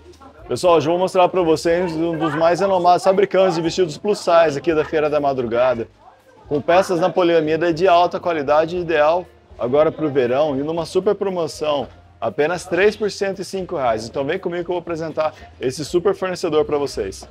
Pessoal, hoje eu vou mostrar para vocês um dos mais renomados fabricantes de vestidos plus size aqui da Feira da Madrugada, com peças na poliamida de alta qualidade, ideal agora para o verão e numa super promoção, apenas 3 por R$ 105. Então vem comigo que eu vou apresentar esse super fornecedor para vocês.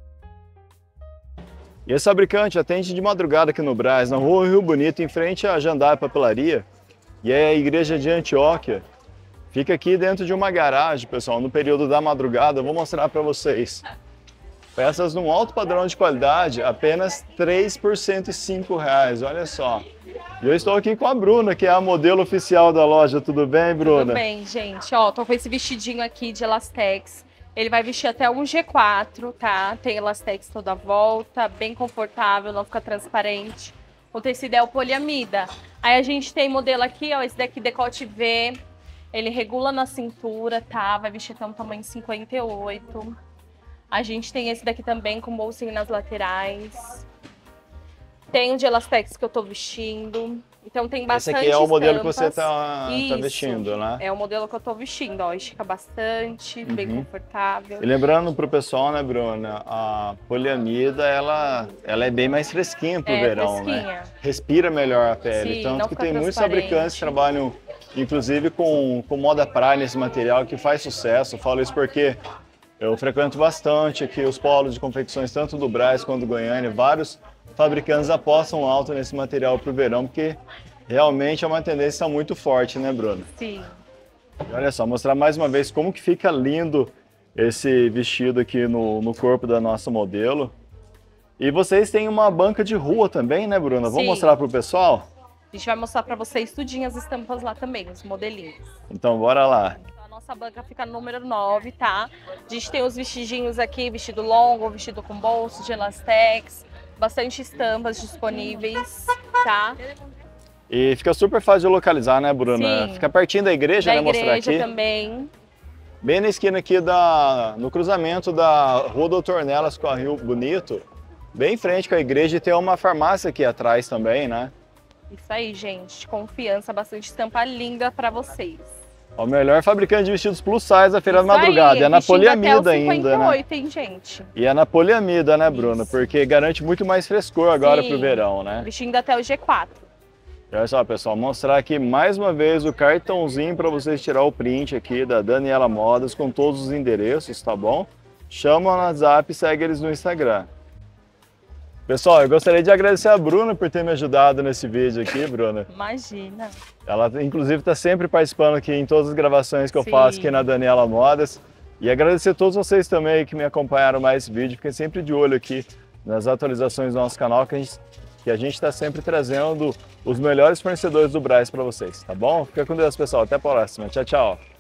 E esse fabricante atende de madrugada aqui no Brás, na rua Rio Bonito, em frente à Jandaia Papelaria, e é a igreja de Antioquia. Fica aqui dentro de uma garagem, pessoal, no período da madrugada. Eu vou mostrar para vocês. Peças num alto padrão de qualidade, apenas 3 por R$ 105, olha só. E eu estou aqui com a Bruna, que é a modelo oficial da loja. Tudo bem, Bruna? Tudo bem, gente. Ó, tô com esse vestidinho aqui de elastex. Ele vai vestir até um G4, tá? Tem elastex toda a volta, bem confortável, não fica transparente. O tecido é o poliamida. Aí a gente tem modelo aqui, ó, esse daqui decote V. Ele regula na cintura, tá? Vai vestir até um tamanho 58. A gente tem esse daqui também com bolsinho nas laterais. Tem o de elastex que eu tô vestindo. Então tem bastante Esse aqui é o modelo estampas. que você tá vestindo, né? É o modelo que eu tô vestindo, ó. Estica bastante, bem confortável. E lembrando pro pessoal, né, Bruna, a poliamida, ela é bem mais fresquinha pro verão, fresquinha, né? Respira melhor a pele. Sim, Tanto não que fica tem muitos fabricantes que trabalham, inclusive, com moda praia nesse material, que faz sucesso. Eu falo isso porque eu frequento bastante aqui os polos de confecções, tanto do Brás quanto do Goiânia. Vários fabricantes apostam alto nesse material para o verão, porque realmente é uma tendência muito forte, né, Bruna? Sim. E olha só, mostrar mais uma vez como que fica lindo esse vestido aqui no corpo da nossa modelo. E vocês têm uma banca de rua também, né, Bruna? Vamos Sim. mostrar para o pessoal? A gente vai mostrar para vocês tudinho as estampas lá também, os modelinhos. Então, bora lá. A nossa banca fica no número 9, tá? A gente tem os vestidinhos aqui, vestido longo, vestido com bolso, de elastex, bastante estampas disponíveis, tá? E fica super fácil de localizar, né, Bruna? Sim. Fica pertinho da igreja, né? Mostrar aqui. Da igreja também. Bem na esquina aqui, no cruzamento da Rua Doutor Nelas com a Rio Bonito, bem em frente com a igreja, e tem uma farmácia aqui atrás também, né? Isso aí, gente. Confiança, bastante estampa linda para vocês. O melhor fabricante de vestidos plus size da Feira da Isso Madrugada. aí, E é na vestindo poliamida até o ainda, né? 58, hein, gente? E é na poliamida, né, Bruna? Isso. Porque garante muito mais frescor agora Sim, pro verão, né? Vestindo até o G4. E olha só, pessoal, mostrar aqui mais uma vez o cartãozinho para vocês tirar o print aqui da Daniela Modas com todos os endereços, tá bom? Chama no WhatsApp e segue eles no Instagram. Pessoal, eu gostaria de agradecer a Bruna por ter me ajudado nesse vídeo aqui, Bruna. Imagina. Ela, inclusive, está sempre participando aqui em todas as gravações que eu faço aqui na Daniela Modas. E agradecer a todos vocês também que me acompanharam mais esse vídeo. Fiquem sempre de olho aqui nas atualizações do nosso canal, que a gente está sempre trazendo os melhores fornecedores do Brás para vocês, tá bom? Fica com Deus, pessoal. Até a próxima. Tchau, tchau.